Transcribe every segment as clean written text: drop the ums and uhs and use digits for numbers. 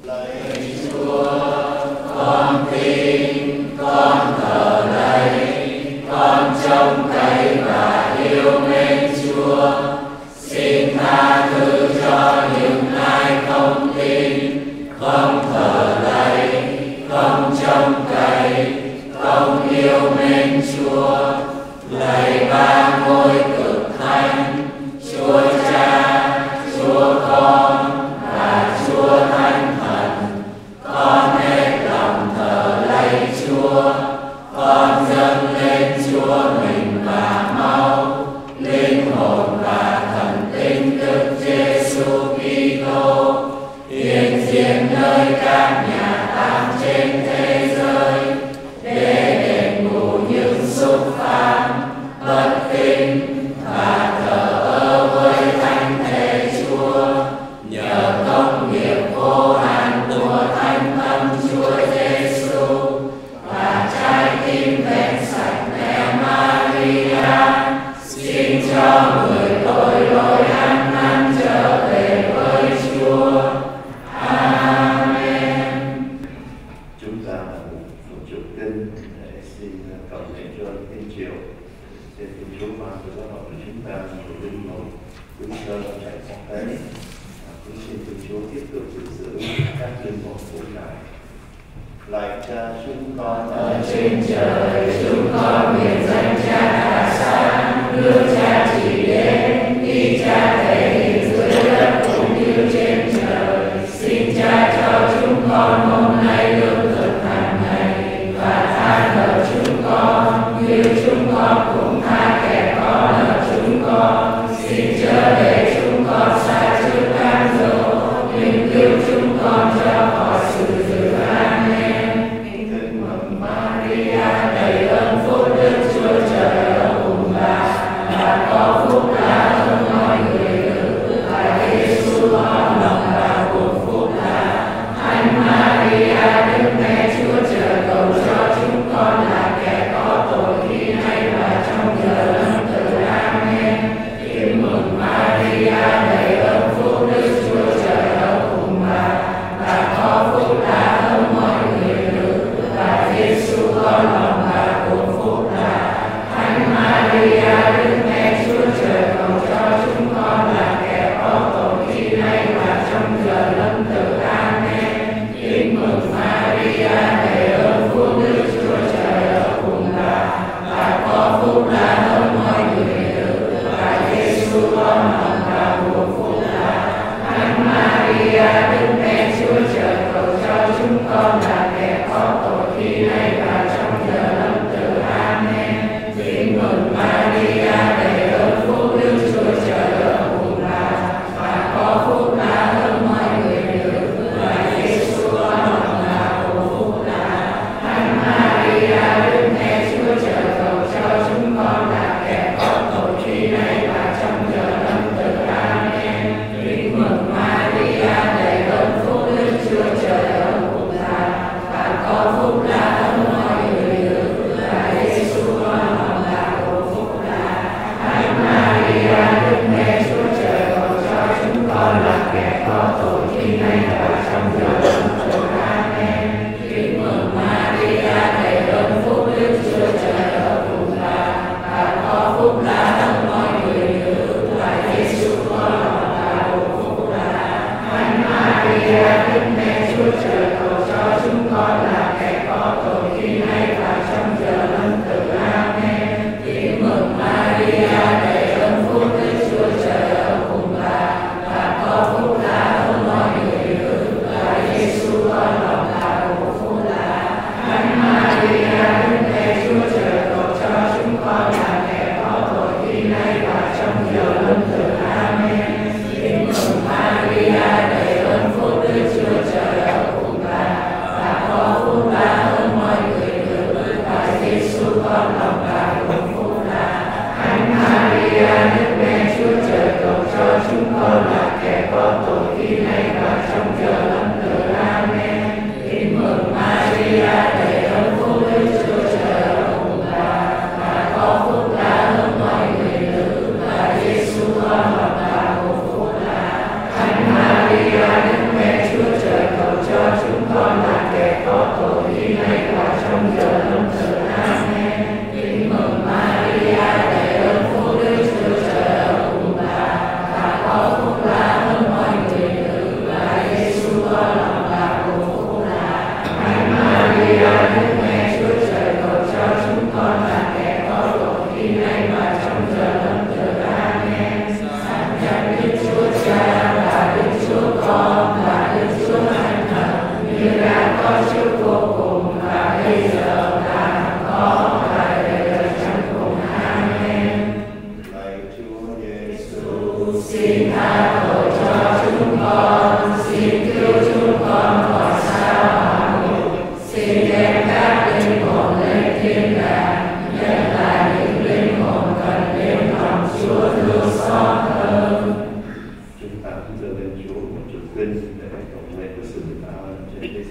Maria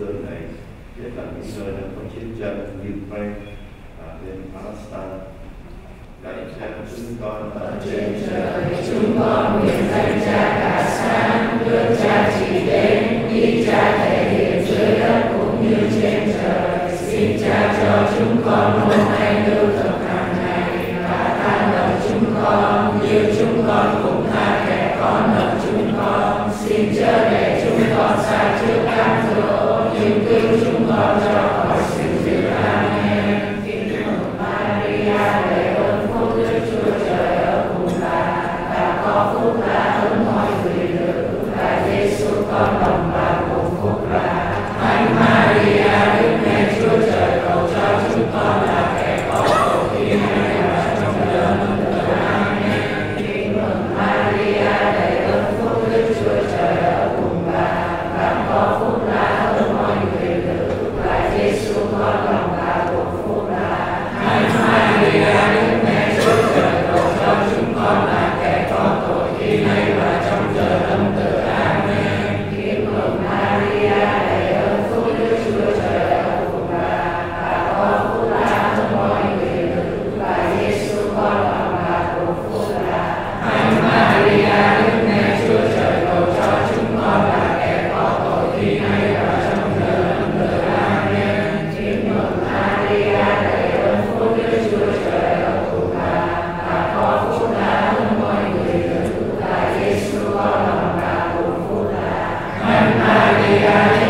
giới này, nhất là những nơi đang có chiến tranh như Ukraine và bên Palestine. Lạy Cha chúng con ở trên trời, chúng con nguyện danh Cha cả sáng, nước Cha chỉ đến, ý Cha thể hiện dưới đất cũng như trên trời. Xin Cha cho chúng con hôm nay lương thực hàng ngày, và tha nợ chúng con như chúng con cũng tha kẻ có nợ chúng con. Xin chớ để chúng con sa trước cám dỗ, nhưng cứu chúng con cho khỏi sự dữ. Amen. Kính mừng Maria, đầy ơn phúc, Đức Chúa Trời ở cùng bà, và có phúc là hơn mọi người nữ, và Giêsu con đồng bà cùng phúc là. Thánh Maria, Đức Mẹ Chúa Trời, cầu cho chúng con là kẻ có tội khi nay và trong giờ lâm tử. Amen. Kính mừng Maria, đầy ơn phúc, Đức Chúa Trời ở cùng bà, và có phúc là hơn mọi người nữ, và Giêsu con lòng bà cùng phúc là. Thánh Maria, Đức Mẹ Chúa Trời, cầu cho chúng con là kẻ có tội khi nay và trong giờ lâm tử. Amen. Kính mừng Maria, đầy ơn phúc, Đức Chúa Trời ở cùng bà, và có phúc là hơn mọi người nữ, và Giêsu con lòng bà cùng phúc là. Thánh Maria, Đức Mẹ Chúa Trời, cầu cho chúng con là kẻ có tội khi nay và trong giờ lâm tử. Amen. Kính mừng Maria, đầy ơn phúc, Đức Chúa Trời ở cùng bà, và có phúc là hơn mọi người nữ, và Giêsu con lòng bà cùng phúc là. Thánh Maria,